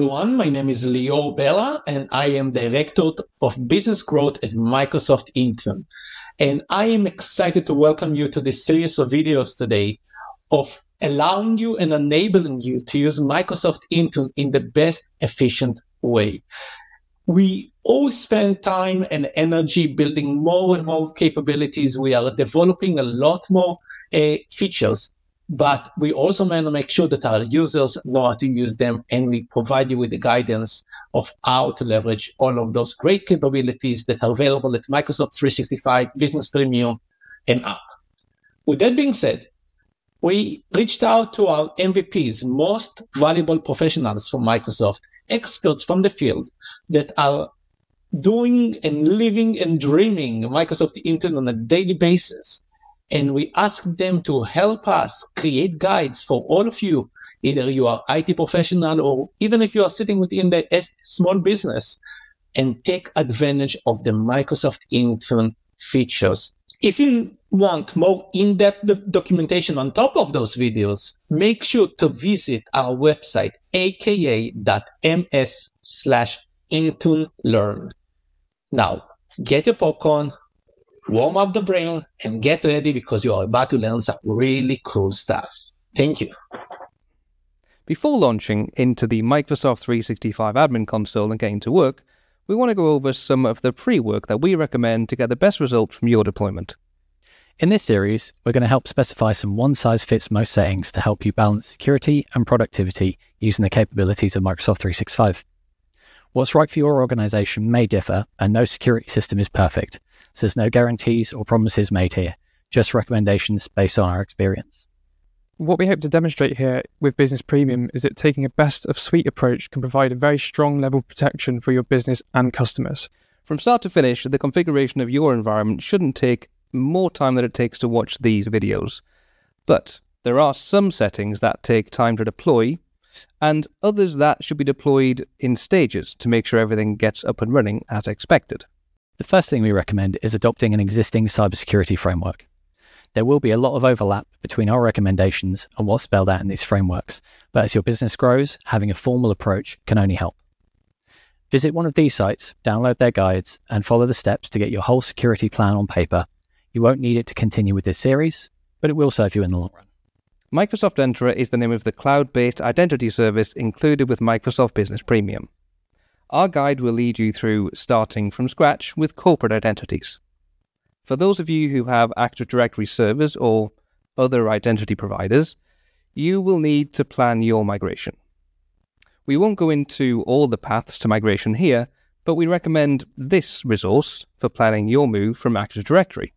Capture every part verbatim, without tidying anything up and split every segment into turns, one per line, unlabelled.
everyone. My name is Leo Bella, and I am Director of Business Growth at Microsoft Intune. And I am excited to welcome you to this series of videos today of allowing you and enabling you to use Microsoft Intune in the best efficient way. We all spend time and energy building more and more capabilities. We are developing a lot more uh, features. But we also want to make sure that our users know how to use them, and we provide you with the guidance of how to leverage all of those great capabilities that are available at Microsoft three sixty-five, Business Premium, and up. With that being said, we reached out to our M V Ps, most valuable professionals from Microsoft, experts from the field that are doing and living and dreaming Microsoft Intune on a daily basis. And we asked them to help us create guides for all of you, either you are I T professional or even if you are sitting within the small business, and take advantage of the Microsoft Intune features. If you want more in-depth documentation on top of those videos, make sure to visit our website, aka.ms slash Intune Learn. Now, get your popcorn, warm up the brain, and get ready because you are about to learn some really cool stuff. Thank you.
Before launching into the Microsoft three sixty-five Admin Console and getting to work, we want to go over some of the pre-work that we recommend to get the best results from your deployment.
In this series, we're going to help specify some one-size-fits-most settings to help you balance security and productivity using the capabilities of Microsoft three sixty-five. What's right for your organization may differ, and no security system is perfect. So there's no guarantees or promises made here, just recommendations based on our experience.
What we hope to demonstrate here with Business Premium is that taking a best of suite approach can provide a very strong level of protection for your business and customers.
From start to finish, the configuration of your environment shouldn't take more time than it takes to watch these videos. But there are some settings that take time to deploy, and others that should be deployed in stages to make sure everything gets up and running as expected.
The first thing we recommend is adopting an existing cybersecurity framework. There will be a lot of overlap between our recommendations and what's spelled out in these frameworks, but as your business grows, having a formal approach can only help. Visit one of these sites, download their guides, and follow the steps to get your whole security plan on paper. You won't need it to continue with this series, but it will serve you in the long run.
Microsoft Entra is the name of the cloud-based identity service included with Microsoft Business Premium. Our guide will lead you through starting from scratch with corporate identities. For those of you who have Active Directory servers or other identity providers, you will need to plan your migration. We won't go into all the paths to migration here, but we recommend this resource for planning your move from Active Directory,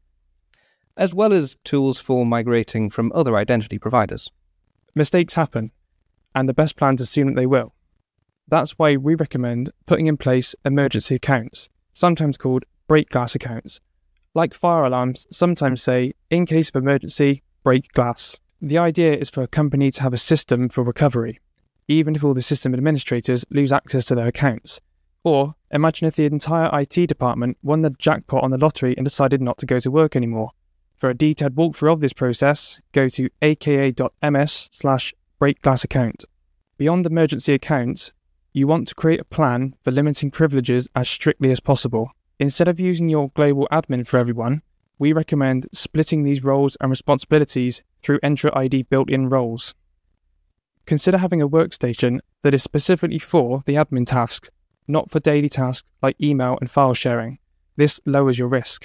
as well as tools for migrating from other identity providers.
Mistakes happen, and the best plans assume that they will. That's why we recommend putting in place emergency accounts, sometimes called break glass accounts. Like fire alarms sometimes say, in case of emergency, break glass. The idea is for a company to have a system for recovery, even if all the system administrators lose access to their accounts. Or imagine if the entire I T department won the jackpot on the lottery and decided not to go to work anymore. For a detailed walkthrough of this process, go to aka.ms slash break glass account. Beyond emergency accounts, you want to create a plan for limiting privileges as strictly as possible. Instead of using your global admin for everyone, we recommend splitting these roles and responsibilities through Entra I D built-in roles. Consider having a workstation that is specifically for the admin task, not for daily tasks like email and file sharing. This lowers your risk.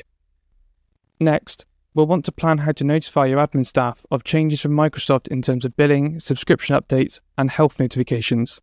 Next, we'll want to plan how to notify your admin staff of changes from Microsoft in terms of billing, subscription updates, and health notifications.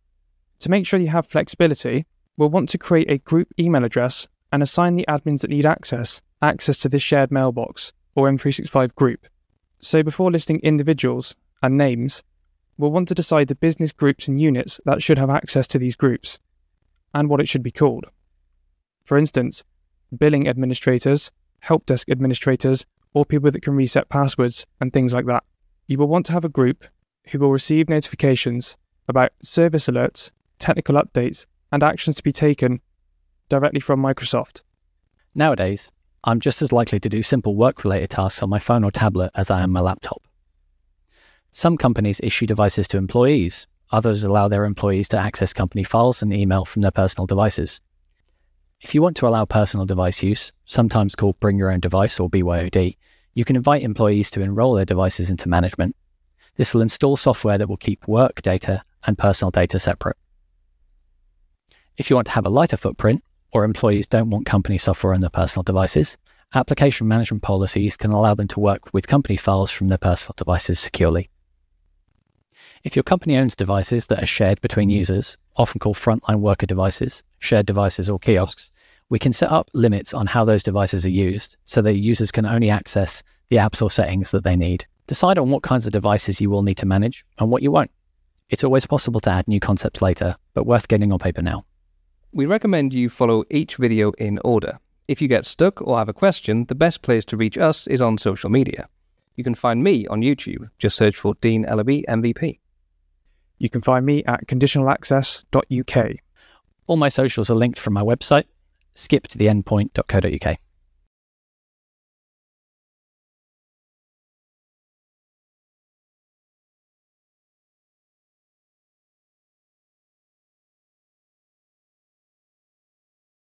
To make sure you have flexibility, we'll want to create a group email address and assign the admins that need access, access to this shared mailbox, or M three sixty-five group. So before listing individuals and names, we'll want to decide the business groups and units that should have access to these groups, and what it should be called. For instance, billing administrators, help desk administrators, or people that can reset passwords, and things like that. You will want to have a group who will receive notifications about service alerts, technical updates, and actions to be taken directly from Microsoft.
Nowadays, I'm just as likely to do simple work-related tasks on my phone or tablet as I am my laptop. Some companies issue devices to employees, Others allow their employees to access company files and email from their personal devices. If you want to allow personal device use, sometimes called Bring Your Own Device or B Y O D, you can invite employees to enroll their devices into management. This will install software that will keep work data and personal data separate. If you want to have a lighter footprint, or employees don't want company software on their personal devices, application management policies can allow them to work with company files from their personal devices securely. If your company owns devices that are shared between users, often called frontline worker devices, shared devices or kiosks, we can set up limits on how those devices are used so that users can only access the apps or settings that they need. Decide on what kinds of devices you will need to manage and what you won't. It's always possible to add new concepts later, but worth getting on paper now.
We recommend you follow each video in order. If you get stuck or have a question, the best place to reach us is on social media. You can find me on YouTube. Just search for Dean Ellaby M V P.
You can find me at conditional access dot U K.
All my socials are linked from my website, skip to the endpoint dot co dot U K.